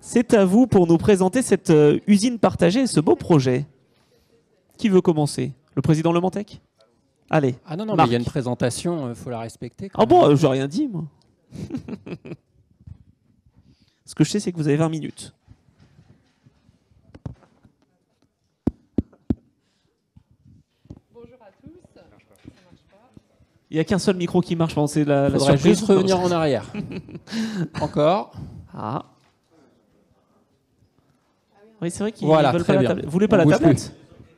C'est à vous pour nous présenter cette usine partagée et ce beau projet. Qui veut commencer? Le président Le Mantec? Allez. Ah non, non, Marc. mais il y a une présentation, il faut la respecter. Ah bon, j'ai rien dit, moi. Ce que je sais, c'est que vous avez 20 minutes. Bonjour à tous. Il n'y a qu'un seul micro qui marche, c'est la Il faudrait surprise. juste revenir en arrière. Encore. Ah. Oui, c'est vrai qu'ils Voilà, veulent très pas la bien. tablette. Vous voulez pas On la bouge tablette?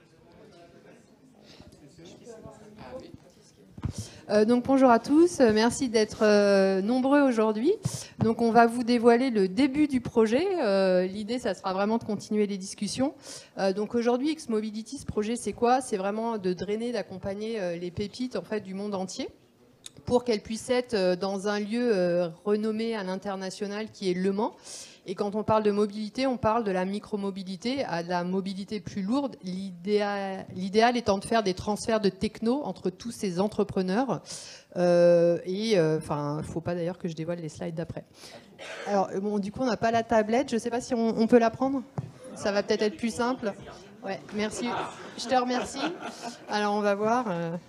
Donc bonjour à tous, merci d'être nombreux aujourd'hui. Donc on va vous dévoiler le début du projet. L'idée, ça sera vraiment de continuer les discussions. Donc aujourd'hui, X-Mobility, ce projet, c'est quoi? C'est vraiment de drainer, d'accompagner les pépites en fait du monde entier pour qu'elles puissent être dans un lieu renommé à l'international qui est Le Mans. Et quand on parle de mobilité, on parle de la micromobilité à la mobilité plus lourde. L'idéal étant de faire des transferts de techno entre tous ces entrepreneurs. Enfin, il ne faut pas d'ailleurs que je dévoile les slides d'après. Alors, bon, du coup, on n'a pas la tablette. Je ne sais pas si on peut la prendre. Ça va peut-être être plus simple. Ouais, merci. Je te remercie. Alors, on va voir.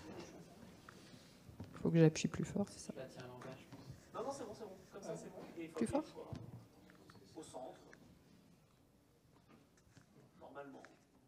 Il faut que j'appuie plus fort, c'est ça? Non, c'est bon, c'est bon. Comme ça, c'est bon. Plus fort? Au centre. Normalement.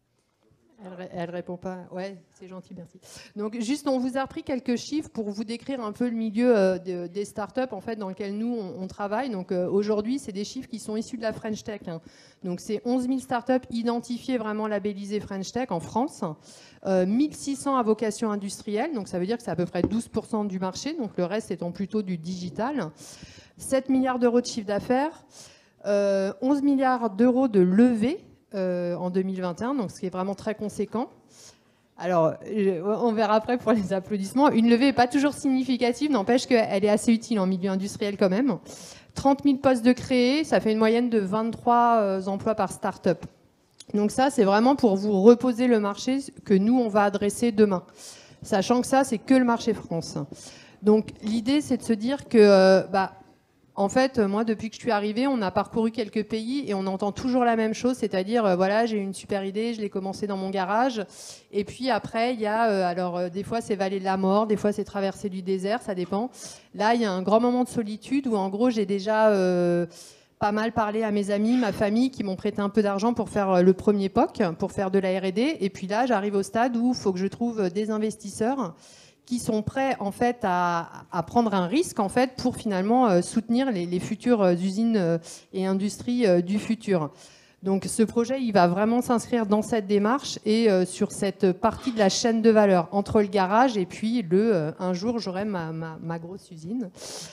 Elle répond pas. Ouais, c'est gentil, merci. Donc, juste, on vous a repris quelques chiffres pour vous décrire un peu le milieu des startups en fait, dans lequel nous, on travaille. Donc, aujourd'hui, c'est des chiffres qui sont issus de la French Tech. Hein. Donc, c'est 11 000 startups identifiées, vraiment labellisées French Tech en France. 1600 à vocation industrielle. Donc, ça veut dire que c'est à peu près 12% du marché. Donc, le reste étant plutôt du digital. 7 milliards d'euros de chiffre d'affaires. 11 milliards d'euros de levée en 2021, donc ce qui est vraiment très conséquent. Alors, on verra après pour les applaudissements. Une levée n'est pas toujours significative, n'empêche qu'elle est assez utile en milieu industriel quand même. 30 000 postes de créés, ça fait une moyenne de 23 emplois par start-up. Donc ça, c'est vraiment pour vous reposer le marché que nous, on va adresser demain. Sachant que ça, c'est que le marché France. Donc l'idée, c'est de se dire que... en fait, moi, depuis que je suis arrivée, on a parcouru quelques pays et on entend toujours la même chose, c'est-à-dire, voilà, j'ai eu une super idée, je l'ai commencé dans mon garage. Et puis après, il y a, des fois, c'est vallée de la mort, des fois, c'est traversée du désert, ça dépend. Là, il y a un grand moment de solitude où, en gros, j'ai déjà pas mal parlé à mes amis, ma famille, qui m'ont prêté un peu d'argent pour faire le premier POC, pour faire de la R&D. Et puis là, j'arrive au stade où il faut que je trouve des investisseurs qui sont prêts en fait à prendre un risque en fait pour finalement soutenir les futures usines et industries du futur. Donc ce projet, il va vraiment s'inscrire dans cette démarche et sur cette partie de la chaîne de valeur entre le garage et puis un jour j'aurai ma grosse usine.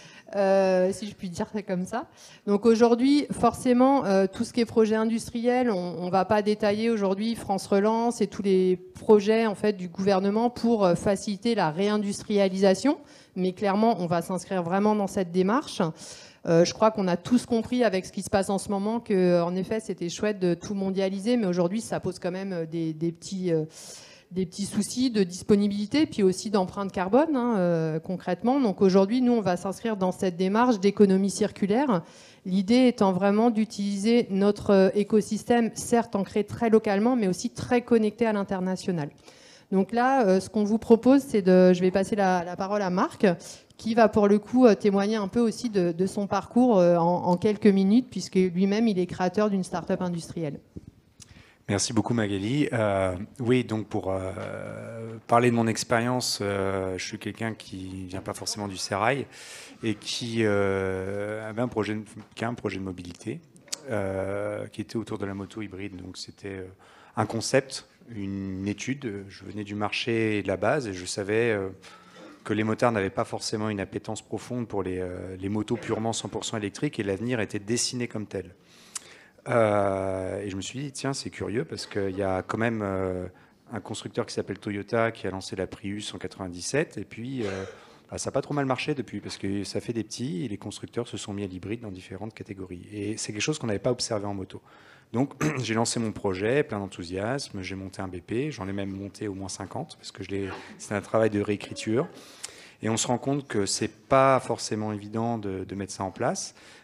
Si je puis dire ça comme ça. Donc aujourd'hui, forcément, tout ce qui est projet industriel, on ne va pas détailler aujourd'hui France Relance et tous les projets en fait, du gouvernement pour faciliter la réindustrialisation. Mais clairement, on va s'inscrire vraiment dans cette démarche. Je crois qu'on a tous compris avec ce qui se passe en ce moment qu'en effet, c'était chouette de tout mondialiser, mais aujourd'hui, ça pose quand même des petits soucis de disponibilité, puis aussi d'empreinte carbone, concrètement. Donc aujourd'hui, nous, on va s'inscrire dans cette démarche d'économie circulaire. L'idée étant vraiment d'utiliser notre écosystème, certes ancré très localement, mais aussi très connecté à l'international. Donc là, ce qu'on vous propose, c'est je vais passer la parole à Marc, qui va pour le coup témoigner un peu aussi de son parcours en quelques minutes, puisque lui-même, il est créateur d'une start-up industrielle. Merci beaucoup Magali. Oui, donc pour parler de mon expérience, je suis quelqu'un qui vient pas forcément du sérail et qui avait un projet de mobilité qui était autour de la moto hybride. Donc c'était un concept, une étude. Je venais du marché et de la base et je savais que les motards n'avaient pas forcément une appétence profonde pour les motos purement 100% électriques et l'avenir était dessiné comme tel. Et je me suis dit, tiens, c'est curieux parce qu'il y a quand même un constructeur qui s'appelle Toyota qui a lancé la Prius en 97 et puis ça n'a pas trop mal marché depuis parce que ça fait des petits et les constructeurs se sont mis à l'hybride dans différentes catégories. Et c'est quelque chose qu'on n'avait pas observé en moto. Donc j'ai lancé mon projet, plein d'enthousiasme, j'ai monté un BP, j'en ai même monté au moins 50 parce que c'est un travail de réécriture. Et on se rend compte que c'est pas forcément évident de mettre ça en place.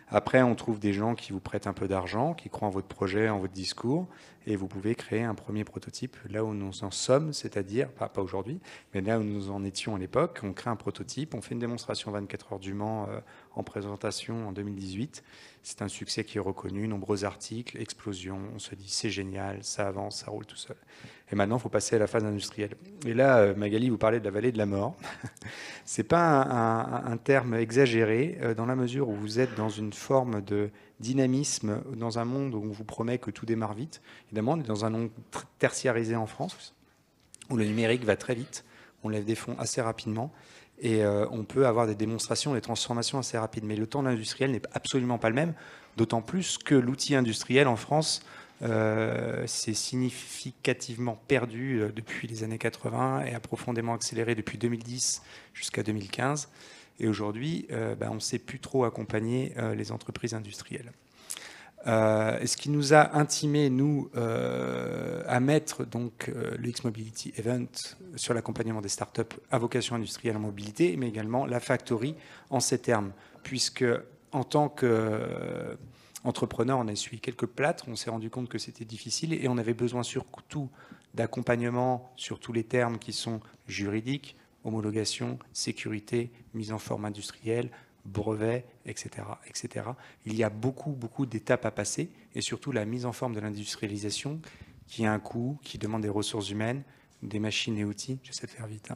Après, on trouve des gens qui vous prêtent un peu d'argent, qui croient en votre projet, en votre discours, et vous pouvez créer un premier prototype là où nous en sommes, c'est-à-dire, pas aujourd'hui, mais là où nous en étions à l'époque. On crée un prototype, on fait une démonstration 24 heures du Mans en présentation en 2018. C'est un succès qui est reconnu, nombreux articles, explosion, on se dit c'est génial, ça avance, ça roule tout seul. Et maintenant, il faut passer à la phase industrielle. Et là, Magali, vous parlez de la vallée de la mort. C'est pas un terme exagéré, dans la mesure où vous êtes dans une forme de dynamisme, dans un monde où on vous promet que tout démarre vite. Évidemment, on est dans un monde tertiarisé en France, où le numérique va très vite, on lève des fonds assez rapidement, et on peut avoir des démonstrations, des transformations assez rapides. Mais le temps de l'industriel n'est absolument pas le même, d'autant plus que l'outil industriel en France s'est significativement perdu depuis les années 80 et a profondément accéléré depuis 2010 jusqu'à 2015. Et aujourd'hui, on ne sait plus trop accompagner les entreprises industrielles. Ce qui nous a intimé, nous, à mettre donc, le X-Mobility Event sur l'accompagnement des startups à vocation industrielle en mobilité, mais également la Factory en ces termes, puisque en tant qu'entrepreneur, on a essuyé quelques plâtres, on s'est rendu compte que c'était difficile et on avait besoin surtout d'accompagnement sur tous les termes qui sont juridiques, homologation, sécurité, mise en forme industrielle, brevets, etc., etc. Il y a beaucoup d'étapes à passer, et surtout la mise en forme de l'industrialisation qui a un coût, qui demande des ressources humaines, des machines et outils. J'essaie de faire vite.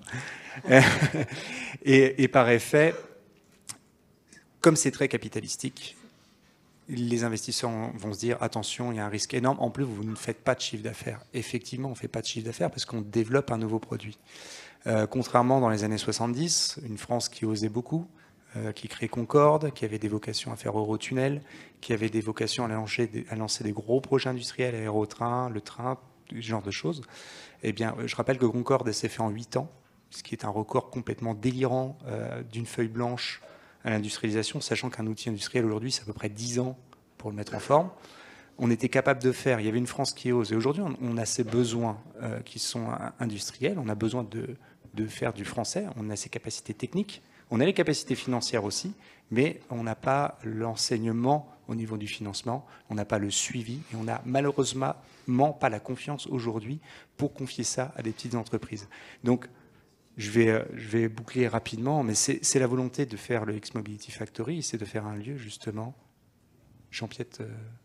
Et par effet, comme c'est très capitalistique, les investisseurs vont se dire attention, il y a un risque énorme. En plus, vous ne faites pas de chiffre d'affaires. Effectivement, on ne fait pas de chiffre d'affaires parce qu'on développe un nouveau produit. Contrairement dans les années 70, une France qui osait beaucoup, qui créait Concorde, qui avait des vocations à faire Eurotunnel, qui avait des vocations à lancer des gros projets industriels, aérotrain, le train, ce genre de choses. Eh bien, je rappelle que Concorde s'est fait en 8 ans, ce qui est un record complètement délirant d'une feuille blanche à l'industrialisation, sachant qu'un outil industriel aujourd'hui, c'est à peu près 10 ans pour le mettre en forme. On était capable de faire, il y avait une France qui ose. Et aujourd'hui, on a ces besoins qui sont industriels, on a besoin de faire du français, on a ces capacités techniques, on a les capacités financières aussi, mais on n'a pas l'enseignement au niveau du financement, on n'a pas le suivi, et on n'a malheureusement pas la confiance aujourd'hui pour confier ça à des petites entreprises. Donc, je vais boucler rapidement, mais c'est la volonté de faire le X-Mobility Factory, c'est de faire un lieu, justement. Jean-Pierre,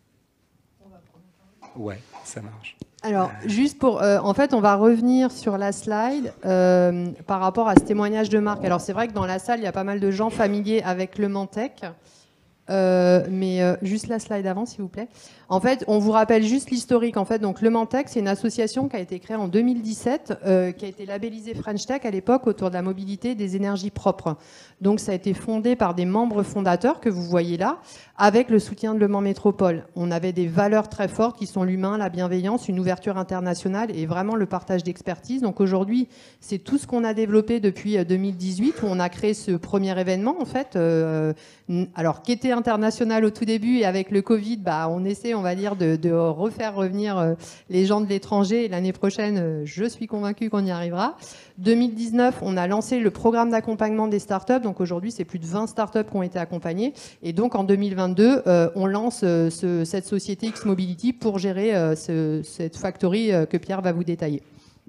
ouais, ça marche. Alors, juste pour... en fait, on va revenir sur la slide par rapport à ce témoignage de Marc. Alors, c'est vrai que dans la salle, il y a pas mal de gens familiers avec le Mantec. Mais juste la slide avant, s'il vous plaît. En fait, on vous rappelle juste l'historique. En fait, donc le Mantec, c'est une association qui a été créée en 2017, qui a été labellisée French Tech à l'époque autour de la mobilité et des énergies propres. Donc, ça a été fondé par des membres fondateurs que vous voyez là, avec le soutien de Le Mans Métropole. On avait des valeurs très fortes qui sont l'humain, la bienveillance, une ouverture internationale et vraiment le partage d'expertise. Donc aujourd'hui, c'est tout ce qu'on a développé depuis 2018 où on a créé ce premier événement en fait. Alors qui était international au tout début et avec le Covid, on essaie, on va dire, de refaire revenir les gens de l'étranger. Et l'année prochaine, je suis convaincue qu'on y arrivera. 2019, on a lancé le programme d'accompagnement des startups. Donc aujourd'hui, c'est plus de 20 startups qui ont été accompagnées. Et donc en 2022, on lance cette société X-Mobility pour gérer cette factory que Pierre va vous détailler.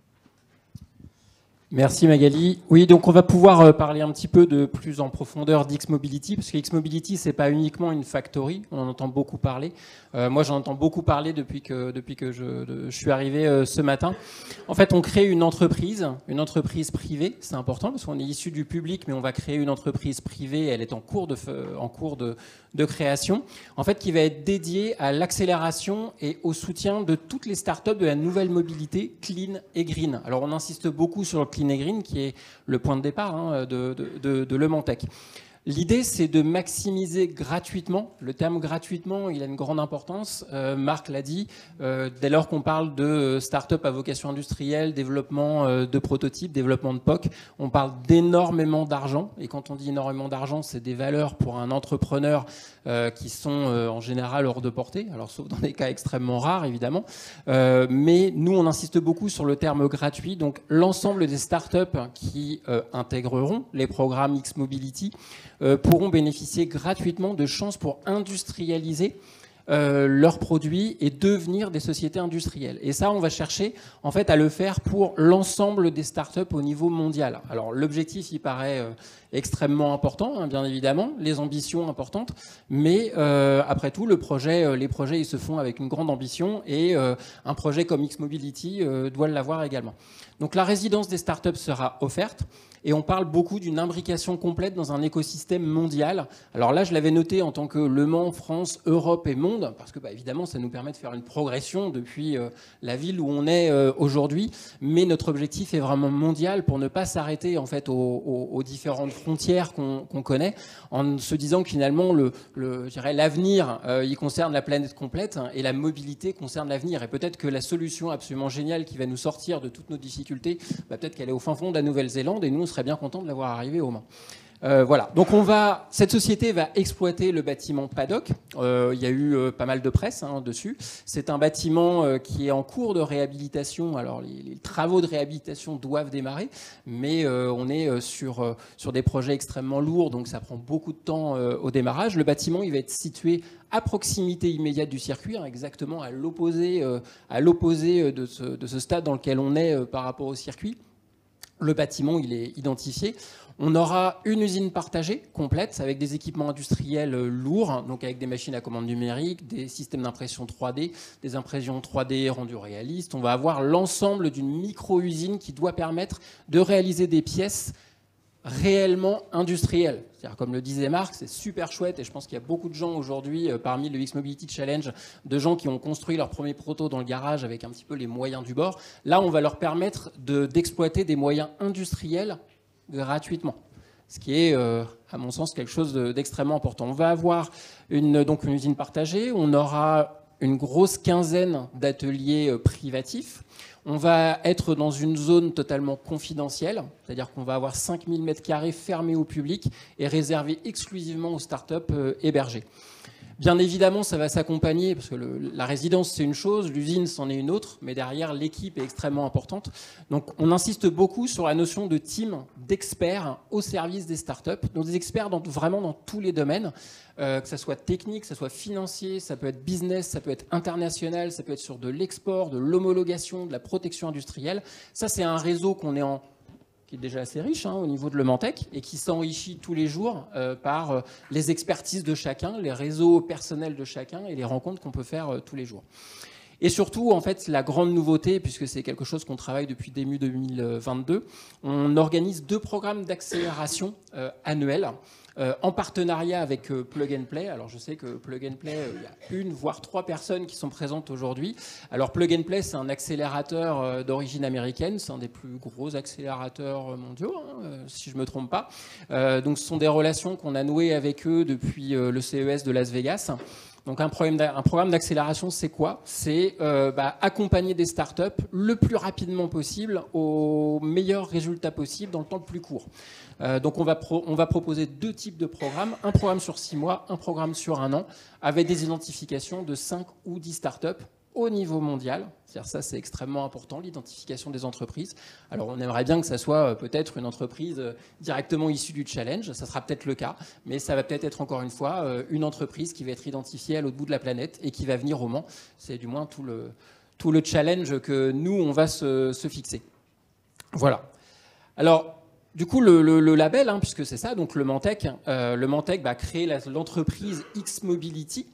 Merci Magali. Oui, donc on va pouvoir parler un petit peu de plus en profondeur d'X-Mobility, parce que X-Mobility, c'est pas uniquement une factory, on en entend beaucoup parler. Moi, j'en entends beaucoup parler depuis que je suis arrivé ce matin. En fait, on crée une entreprise privée, c'est important, parce qu'on est issu du public, mais on va créer une entreprise privée, elle est en cours de création, en fait, qui va être dédiée à l'accélération et au soutien de toutes les startups de la nouvelle mobilité clean et green. Alors, on insiste beaucoup sur le clean et green, qui est le point de départ de Le Mans Tech. L'idée, c'est de maximiser gratuitement. Le terme gratuitement, il a une grande importance. Marc l'a dit. Dès lors qu'on parle de start-up à vocation industrielle, développement de prototypes, développement de POC, on parle d'énormément d'argent. Et quand on dit énormément d'argent, c'est des valeurs pour un entrepreneur qui sont en général hors de portée. Alors, sauf dans des cas extrêmement rares, évidemment. Mais nous, on insiste beaucoup sur le terme gratuit. Donc, l'ensemble des start-up qui intégreront les programmes X-Mobility pourront bénéficier gratuitement de chances pour industrialiser leurs produits et devenir des sociétés industrielles. Et ça, on va chercher en fait à le faire pour l'ensemble des startups au niveau mondial. Alors l'objectif, il paraît extrêmement important, hein, bien évidemment, les ambitions importantes, mais après tout, les projets, ils se font avec une grande ambition et un projet comme X-Mobility doit l'avoir également. Donc la résidence des startups sera offerte. Et on parle beaucoup d'une imbrication complète dans un écosystème mondial. Alors là, je l'avais noté en tant que Le Mans, France, Europe et monde, parce que évidemment, ça nous permet de faire une progression depuis la ville où on est aujourd'hui. Mais notre objectif est vraiment mondial pour ne pas s'arrêter en fait aux différentes frontières qu'on connaît, en se disant que finalement, je dirais, l'avenir, il concerne la planète complète, hein, et la mobilité concerne l'avenir. Et peut-être que la solution absolument géniale qui va nous sortir de toutes nos difficultés, peut-être qu'elle est au fin fond de la Nouvelle-Zélande, et nous, on serait bien content de l'avoir arrivé au Mans. Voilà. Donc cette société va exploiter le bâtiment Paddock. Il y a eu pas mal de presse dessus. C'est un bâtiment qui est en cours de réhabilitation. Alors les travaux de réhabilitation doivent démarrer, mais on est sur des projets extrêmement lourds, donc ça prend beaucoup de temps au démarrage. Le bâtiment, il va être situé à proximité immédiate du circuit, hein, exactement à l'opposé de ce stade dans lequel on est par rapport au circuit. Le bâtiment, il est identifié. On aura une usine partagée complète avec des équipements industriels lourds, donc avec des machines à commande numérique, des systèmes d'impression 3D, des impressions 3D rendues réalistes. On va avoir l'ensemble d'une micro-usine qui doit permettre de réaliser des pièces réellement industrielles. C'est-à-dire, comme le disait Marc, c'est super chouette et je pense qu'il y a beaucoup de gens aujourd'hui, parmi le X-Mobility Challenge, de gens qui ont construit leur premier proto dans le garage avec un petit peu les moyens du bord. Là, on va leur permettre d'exploiter des moyens industriels gratuitement. Ce qui est, à mon sens, quelque chose d'extrêmement important. On va avoir donc une usine partagée, on aura une grosse quinzaine d'ateliers privatifs. On va être dans une zone totalement confidentielle, c'est-à-dire qu'on va avoir 5000 m² fermés au public et réservés exclusivement aux startups hébergées. Bien évidemment, ça va s'accompagner, parce que la résidence, c'est une chose, l'usine, c'en est une autre, mais derrière, l'équipe est extrêmement importante. Donc, on insiste beaucoup sur la notion de team d'experts au service des startups, donc des experts vraiment dans tous les domaines, que ça soit technique, que ça soit financier, ça peut être business, ça peut être international, ça peut être sur de l'export, de l'homologation, de la protection industrielle. Ça, c'est un réseau qui est déjà assez riche au niveau de Le Mans Tech et qui s'enrichit tous les jours par les expertises de chacun, les réseaux personnels de chacun et les rencontres qu'on peut faire tous les jours. Et surtout, en fait, la grande nouveauté, puisque c'est quelque chose qu'on travaille depuis début 2022, on organise 2 programmes d'accélération annuels en partenariat avec Plug and Play. Alors je sais que Plug and Play, il y a 1 voire 3 personnes qui sont présentes aujourd'hui. Alors Plug and Play, c'est un accélérateur d'origine américaine, c'est un des plus gros accélérateurs mondiaux, si je ne me trompe pas. Donc ce sont des relations qu'on a nouées avec eux depuis le CES de Las Vegas. Donc un programme d'accélération, c'est quoi? C'est accompagner des startups le plus rapidement possible aux meilleurs résultats possibles dans le temps le plus court. Donc on va proposer 2 types de programmes, un programme sur 6 mois, un programme sur 1 an, avec des identifications de 5 ou 10 startups au niveau mondial. C'est-à-dire ça, c'est extrêmement important, l'identification des entreprises. Alors on aimerait bien que ça soit peut-être une entreprise directement issue du challenge, ça sera peut-être le cas, mais ça va peut-être être encore une fois une entreprise qui va être identifiée à l'autre bout de la planète et qui va venir au Mans. C'est du moins tout le challenge que nous, on va se fixer. Voilà. Alors, du coup, le label, puisque c'est ça, donc le Mans Tech va créer l'entreprise X-Mobility,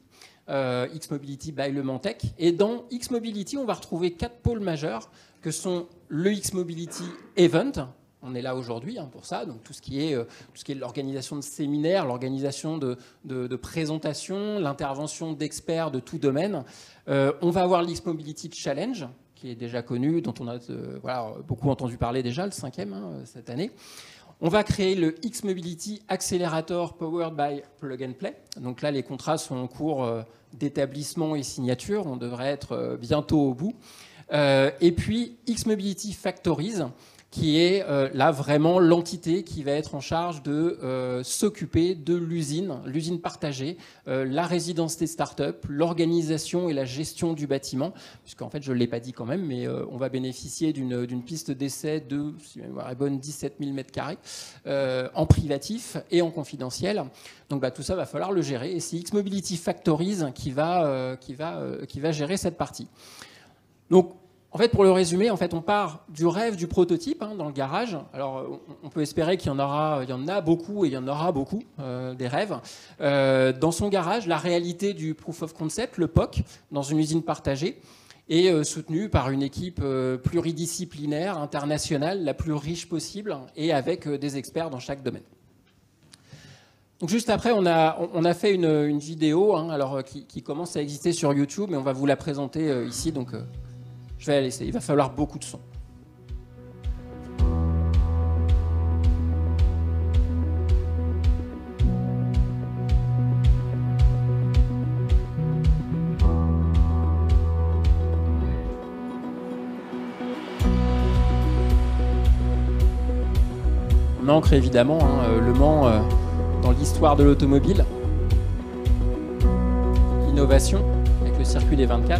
X-Mobility by Le Mans Tech. Et dans X-Mobility, on va retrouver 4 pôles majeurs que sont le X-Mobility Event. On est là aujourd'hui pour ça, donc tout ce qui est l'organisation de séminaires, l'organisation de présentations, l'intervention d'experts de tout domaine. On va avoir l'X-Mobility Challenge, qui est déjà connu, dont on a beaucoup entendu parler déjà, le 5e cette année. On va créer le X-Mobility Accelerator Powered by Plug and Play. Donc là, les contrats sont en cours d'établissement et signature. On devrait être bientôt au bout. Et puis, X-Mobility Factories, qui est là vraiment l'entité qui va être en charge de s'occuper de l'usine partagée, la résidence des startups, l'organisation et la gestion du bâtiment, puisqu'en fait je ne l'ai pas dit quand même, mais on va bénéficier d'une piste d'essai de, si ma mémoire est bonne, 17 000 m2 en privatif et en confidentiel. Donc bah, tout ça va falloir le gérer, et c'est X-Mobility Factories qui va gérer cette partie. Donc, en fait, pour le résumer, en fait, on part du rêve du prototype dans le garage. Alors, on peut espérer qu'il y en a beaucoup et il y en aura beaucoup des rêves. Dans son garage, la réalité du proof of concept, le POC, dans une usine partagée, est soutenue par une équipe pluridisciplinaire, internationale, la plus riche possible, et avec des experts dans chaque domaine. Donc juste après, on a fait une vidéo alors, qui commence à exister sur YouTube, mais on va vous la présenter ici. Donc, je vais la laisser. Il va falloir beaucoup de son. On ancre évidemment Le Mans dans l'histoire de l'automobile. Innovation avec le circuit des 24.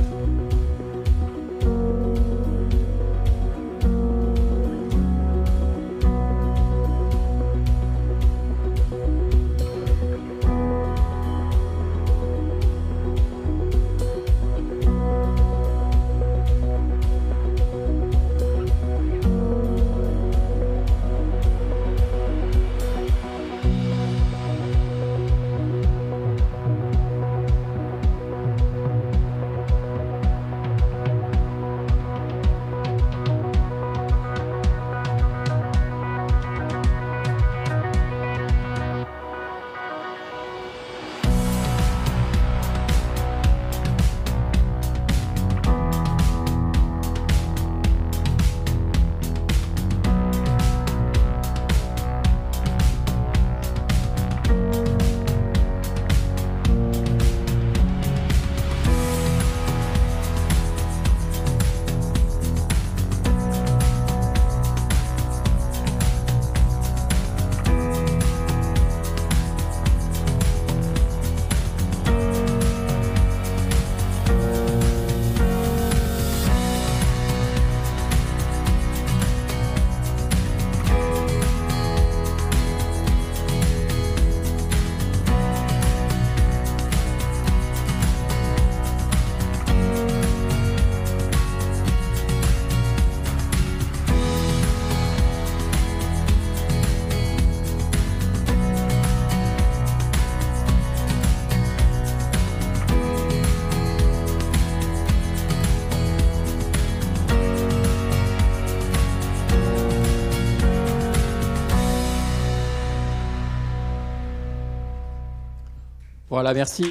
Voilà, merci.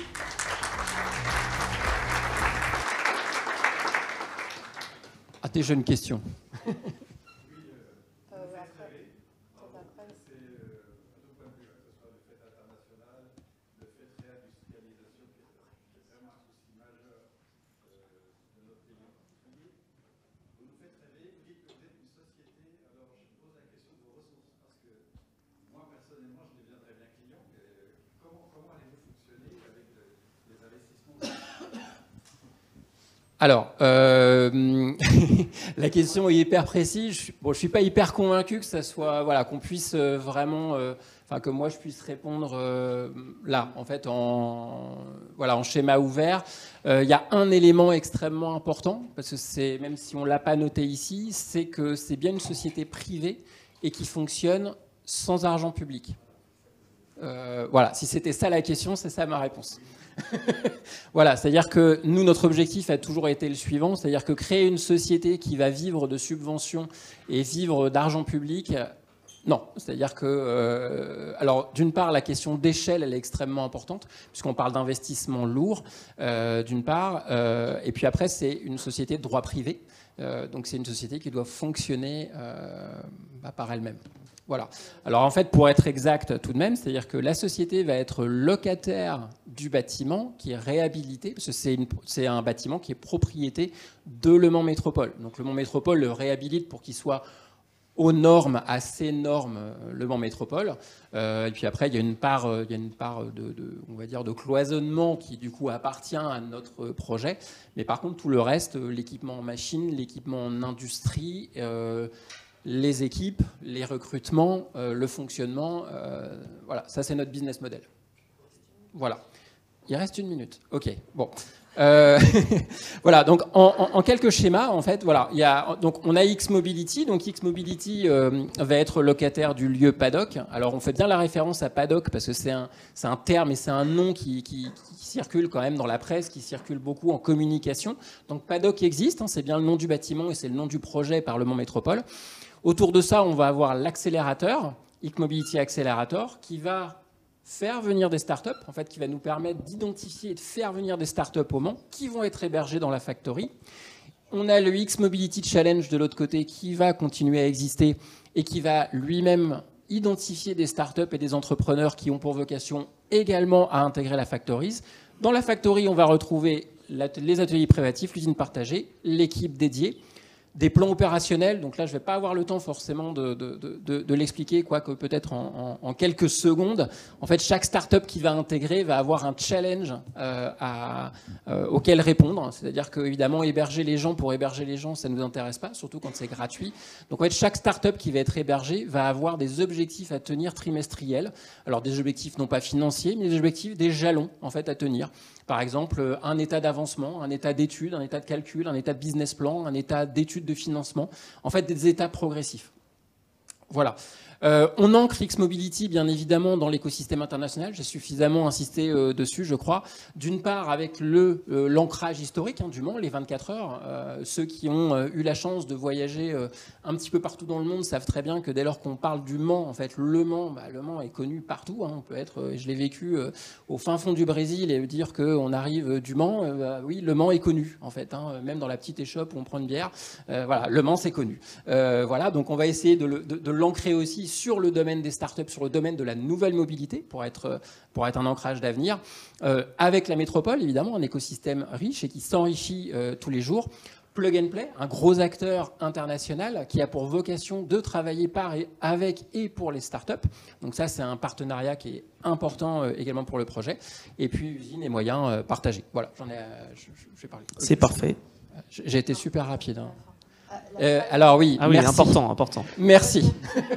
À tes jeunes questions. Alors, la question est hyper précise. Je suis pas hyper convaincu que ça soit, voilà, qu'on puisse vraiment, que moi je puisse répondre là, en fait, en schéma ouvert. Il y a un élément extrêmement important, parce que c'est, même si on l'a pas noté ici, c'est que c'est bien une société privée et qui fonctionne sans argent public. Voilà, si c'était ça la question, c'est ça ma réponse. Voilà, c'est-à-dire que nous, notre objectif a toujours été le suivant, c'est-à-dire que créer une société qui va vivre de subventions et vivre d'argent public, non. C'est-à-dire que, alors, d'une part, la question d'échelle, elle est extrêmement importante, puisqu'on parle d'investissement lourd, d'une part, et puis après, c'est une société de droit privé, donc c'est une société qui doit fonctionner par elle-même. Voilà. Alors en fait, pour être exact tout de même, c'est-à-dire que la société va être locataire du bâtiment qui est réhabilité, parce que c'est un bâtiment qui est propriété de Le Mans Métropole. Donc Le Mans Métropole le réhabilite pour qu'il soit aux normes, à ces normes, Le Mans Métropole. Et puis après, il y a une part on va dire, de cloisonnement qui du coup appartient à notre projet. Mais par contre, tout le reste, l'équipement en machine, l'équipement en industrie, les équipes, les recrutements, le fonctionnement, voilà, ça c'est notre business model. Voilà. Il reste 1 minute. Ok. Bon. Voilà, donc en quelques schémas, en fait, voilà, donc on a X-Mobility. Donc X-Mobility va être locataire du lieu Paddock. Alors on fait bien la référence à Paddock parce que c'est un terme et c'est un nom qui circule quand même dans la presse, qui circule beaucoup en communication. Donc Paddock existe, hein, c'est bien le nom du bâtiment et c'est le nom du projet par Le Mans Métropole. Autour de ça, on va avoir l'accélérateur, X-Mobility Accelerator, qui va faire venir des startups, en fait, qui va nous permettre d'identifier et de faire venir des startups au Mans, qui vont être hébergées dans la factory. On a le X-Mobility Challenge de l'autre côté, qui va continuer à exister et qui va lui-même identifier des startups et des entrepreneurs qui ont pour vocation également à intégrer la factory. Dans la factory, on va retrouver les ateliers privatifs, l'usine partagée, l'équipe dédiée, des plans opérationnels. Donc là, je ne vais pas avoir le temps forcément de l'expliquer, quoique peut-être en quelques secondes. En fait, chaque start-up qui va intégrer va avoir un challenge auquel répondre. C'est-à-dire qu'évidemment, héberger les gens pour héberger les gens, ça ne nous intéresse pas, surtout quand c'est gratuit. Donc en fait, chaque start-up qui va être hébergée va avoir des objectifs à tenir trimestriels. Alors des objectifs non pas financiers, mais des objectifs, des jalons en fait à tenir. Par exemple, un état d'avancement, un état d'étude, un état de calcul, un état de business plan, un état d'étude de financement. En fait, des états progressifs. Voilà. On ancre X-Mobility, bien évidemment, dans l'écosystème international. J'ai suffisamment insisté dessus, je crois. D'une part, avec l'ancrage historique du Mans, les 24 heures. Ceux qui ont eu la chance de voyager un petit peu partout dans le monde savent très bien que dès lors qu'on parle du Mans, en fait, le Mans est connu partout. On peut être, je l'ai vécu au fin fond du Brésil et dire qu'on arrive du Mans. Oui, le Mans est connu, en fait. Même dans la petite échoppe où on prend une bière. Voilà, le Mans, c'est connu. Voilà, donc on va essayer de l'ancrer aussi sur le domaine des startups, sur le domaine de la nouvelle mobilité, pour être un ancrage d'avenir, avec la métropole, évidemment, un écosystème riche et qui s'enrichit tous les jours. Plug and Play, un gros acteur international qui a pour vocation de travailler par et avec et pour les startups. Donc ça, c'est un partenariat qui est important également pour le projet. Et puis, usines et moyens partagés. Voilà, j'ai parlé. C'est parfait. J'ai été super rapide. Alors oui, ah oui, merci. important. Merci.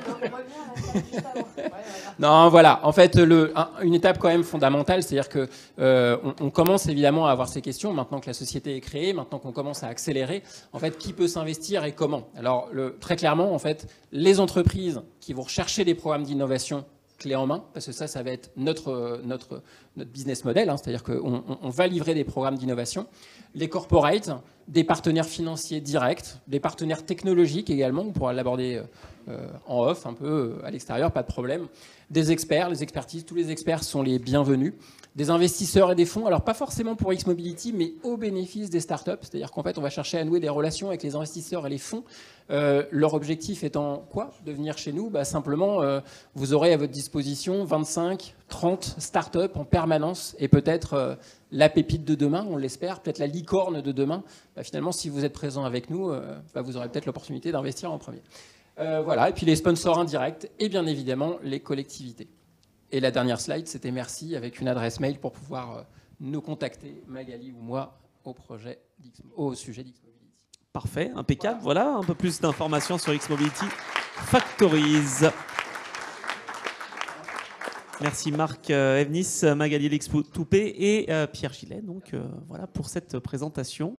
Non, voilà. En fait, une étape quand même fondamentale, c'est-à-dire que on commence évidemment à avoir ces questions maintenant que la société est créée, maintenant qu'on commence à accélérer. En fait, qui peut s'investir et comment? Alors, très clairement, en fait, les entreprises qui vont rechercher des programmes d'innovation clé en main, parce que ça va être notre business model, c'est-à-dire qu'on va livrer des programmes d'innovation. Les corporates, des partenaires financiers directs, des partenaires technologiques également, on pourra l'aborder en off, un peu à l'extérieur, pas de problème. Des experts, les expertises, tous les experts sont les bienvenus. Des investisseurs et des fonds, alors pas forcément pour X-Mobility, mais au bénéfice des startups, c'est-à-dire qu'en fait on va chercher à nouer des relations avec les investisseurs et les fonds. Leur objectif étant quoi? De venir chez nous? Simplement, vous aurez à votre disposition 25, 30 startups en permanence et peut-être la pépite de demain, on l'espère, peut-être la licorne de demain. Finalement, si vous êtes présent avec nous, vous aurez peut-être l'opportunité d'investir en premier. Voilà, et puis les sponsors indirects et bien évidemment les collectivités. Et la dernière slide, c'était merci avec une adresse mail pour pouvoir nous contacter, Magali ou moi, au sujet d'X-Mobility. Parfait, impeccable. Voilà, un peu plus d'informations sur X-Mobility Factories. Merci Marc Evnis, Magali Lix-Toupé et Pierre Gillet donc, voilà, pour cette présentation.